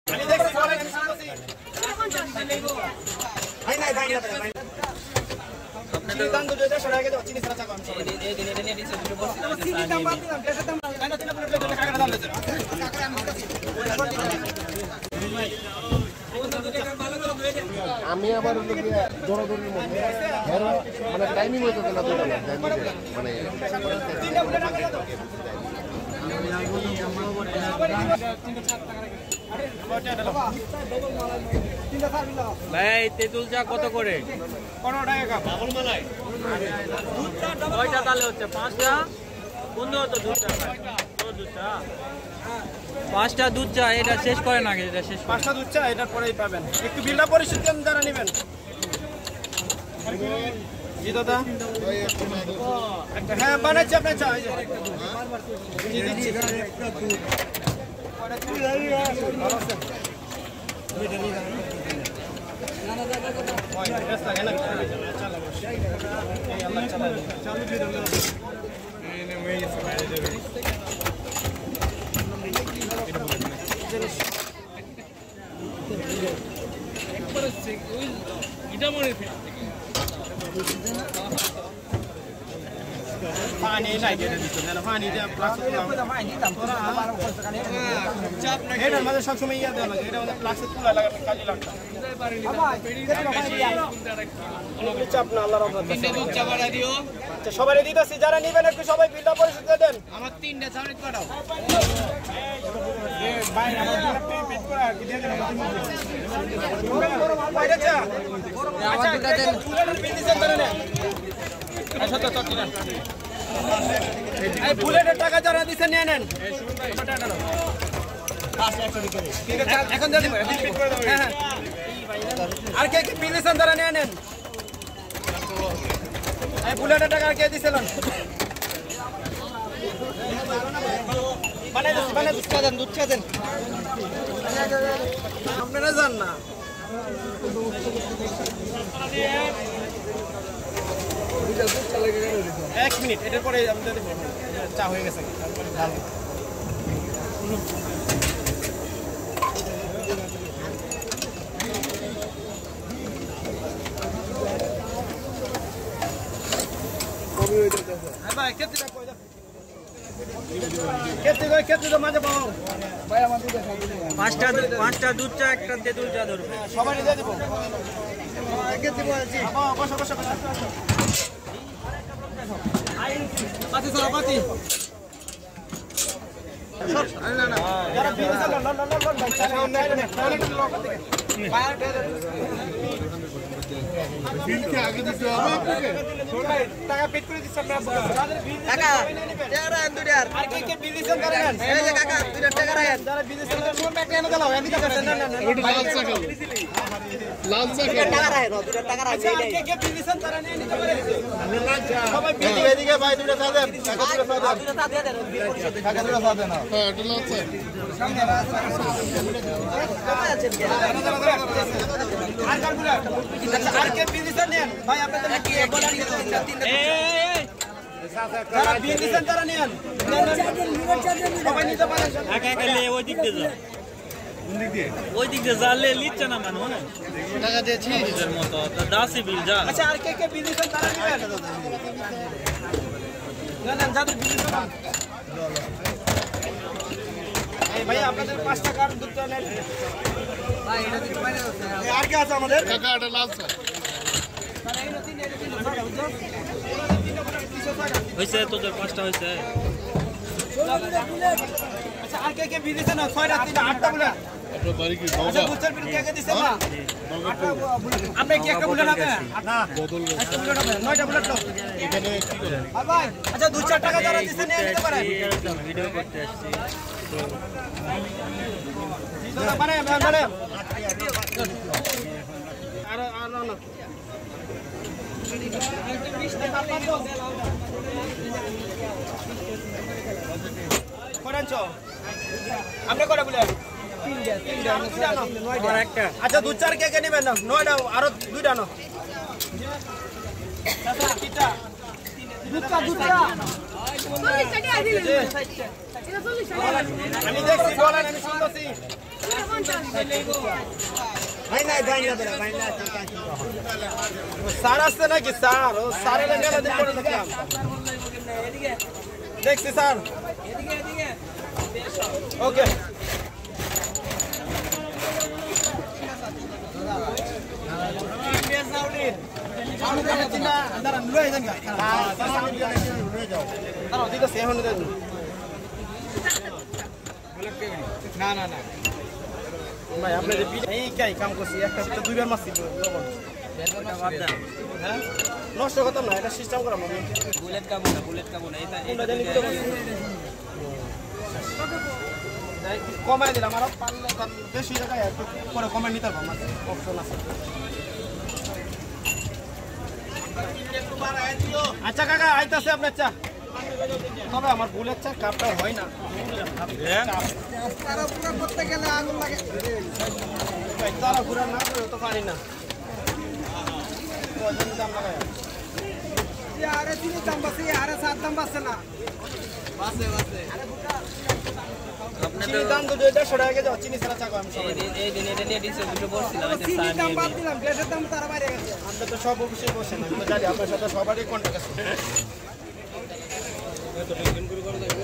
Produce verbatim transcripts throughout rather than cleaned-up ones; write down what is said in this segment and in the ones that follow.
আমি আবার দৌড়াদৌড়ির মধ্যে মানে টাইমিং হইতো না মানে ভাই তেঁতুল চা কত করে? পনেরো টাকা বাবুল মালাই কয়টা তাহলে হচ্ছে? পাঁচটা বন্ধু হতো দুধ চা দুধ চা পাঁচটা দুধ চা। এটা শেষ করে না এটা শেষ পাঁচটা দুধ চা এটার পরেই পাবেন। একটু বিলটা পরিশোধ করেন যারা নেবেন। জি দাদা হ্যাঁ বানাচ্ছি আপনার চা জি দিচ্ছি। পানি নাই কেটে দিচ্ছে পানি এটার মাঝে সবসময় ইয়া দেওয়া লাগে। এটা প্লাস্টিক তুলা লাগাবে কাজে লাগবে চাপ না আল্লাহ আচ্ছা সবাই দিতেছি যারা নিবেন একটু সবাই বিলটা পরিশোধ করে দেন। আমার তিনটা চাউনি পাঠাও ভাই আমার পেট করা কি দিয়ে দেন বাইরে চা আচ্ছা দেন ফুলের বিল দিছেন তাহলে আচ্ছা তো তো দিন এই ফুলের টাকা যারা দিছেন নিয়ে নেন টাকা নাও ঠিক আছে এখন দিয়ে দিব রিপিট করে দাও। হ্যাঁ আর কে কি বিল দিছেন তারা নিয়ে নেন। এই ফুলের টাকা কে দিছিলেন বানাই দিন বানাই দুধ চা দেন দুধ চা দেন আপনারা জান না এক মিনিট এটার পরে চা হয়ে গেছে ভালো ভাই কেটে পাঁচটা পাঁচটা দুধ চা একটা তেঁতুল চা ধরবে সবাই দিয়ে দেবো পাতি চলো পাতি টাকা পেড করে দিচ্ছেন টাকা আর কে কে বিল দিচ্ছেন করেন এই যে কাকা দুইটা টাকা রাখেন যারা বিল দিচ্ছেন কোন ব্যাগ এনে দাও এনে দিচ্ছেন না না লাল চা লাল চা টাকা রাখেন দুইটা টাকা রাখেন কে কে বিল দিচ্ছেন তারা নিয়ে নিতে পারে সবাই বিল দিয়ে এদিকে ভাই দুইটা চা দেন টাকা দুইটা চা দেন দুইটা চা দিয়ে দেন বিল পরিশোধ টাকা দুইটা চা দেন হ্যাঁ এটা লাল চা সামনে কোথায় আছেন আর কারগুলা আচ্ছা আর কে বিল দিচ্ছেন নেন ভাই আপনাদের কি এক তিনটা এই যারা বিল দিচ্ছেন তারা নেন সবাই নিতে পারেন একা একা লে ওই দিক দিয়ে যা ওই দিক দিয়ে যা লে লিচ্ছে না মানুষ টাকা দিয়েছি এর মতো দাসি বিল যা আচ্ছা আর কে কে বিল দিচ্ছেন তারা নেবেন না না যাদের বিল দিচ্ছেন এই ভাই আপনাদের পাঁচটা কার্ড দুটো নেন ভাই এটা দিতে পারে আর কি আছে আমাদের টাকা এটা লাল চা তারা এই তিন এই তিন ছয়টা বুঝছো হইছে তোদের পাঁচটা হইছে আচ্ছা আর কে কে বিল দিছেন না ছয়টা তিনটা আটটা বলে আপনার বাড়ি কি বাবা আচ্ছা বুঝছেন বিল কে কে দিছেন না আপনি কি একটা বুলেট হবে না বদল একটা বুলেট হবে নয়টা বুলেট দাও এখানে কি করেন ভাই আচ্ছা দুই চার টাকা যারা দিছেন নিয়ে নিতে পারেন ভিডিও করতে আসছি দাদা মানে মানে আর আর না আপনি করে বলেন আচ্ছা দু চার কে কে নেবেন না নয়টা আরো দুইটা না আমি দেখছি বলেন আমি শুনতেছি ভাই নাই ভাই না বেটা ভাই না স্যার আসছে নাকি স্যার ও স্যার এলে মেলা দিন পরে দেখলাম দেখছি স্যার এদিকে এদিকে ওকে আমি তো চিন্তা अंदर লয়ে যান তারা ওদিকে সে হনে দেন না না না ভাই আপনি এই কাই কাম করছি একটা তো দুইবার মারছি লবণ হ্যাঁ নষ্ট করতাম না এটা সিস্টেম করা মানে বুলেট কাবো না বুলেট কাবো না এটা এটা জানি তো কমাই দিলাম আর পারলে বেশি জায়গায় একটু পরে কমাই নিতে পারবো আমার অপশন আছে আচ্ছা কাকা আইতাছে আপনার চা তবে আমার বুলেট চা কাপটা হয় না তারা পুরো করতে গেলে আগুন লাগে তারা পুরো না করে তো পারি না ওজন দাম লাগায় আরে তিন দাম বাসে আরে সাত দাম বাসে না বাসে বাসে আপনাদের দাম তো দেড়শো টাকা কেজি চিনি ছাড়া চা আমি সবাই এই দিন এটা নিয়ে দিছে দুটো বলছিলাম আমি চিনি দাম বাদ দিলাম গ্যাসের দাম তার বাইরে গেছে আমরা তো সব অফিসে বসে না তো জানি আপনার সাথে সবারই কন্টাক্ট আছে তো টেনশন করে করে দেব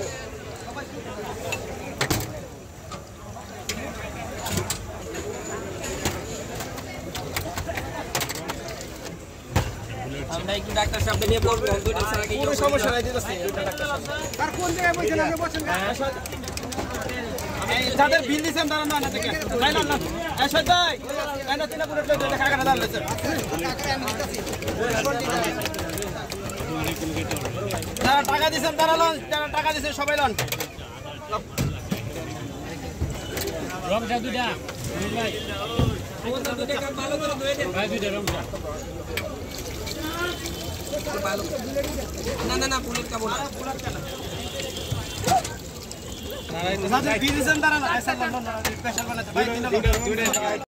আমরা একটু ডাক্তার সাহেব নিয়ে বলবো দুটো ছাড়া কি কোনো সমস্যা নাই দিতেছি দুটো ডাক্তার সাহেব আর কোন জায়গায় বসেন আপনি বসেন এই যাদের বিল দিবেন তারা না না থেকে নাই না না এই সদাই এই না তিন পুরো টাকা টাকা দাও স্যার যারা টাকা দিবেন তারা লন যারা টাকা দিবেন সবাই লন রমজা দুইটা ভাই ওটা দুইটা কাম ভালো করে ধুয়ে দেন ভাই দুইটা রমজা না না না বুলেট কা বলা বুলেট কা না নারায়ণ সাথে বিল দিবেন তারা না স্পেশাল বানাতে ভাই তিনটা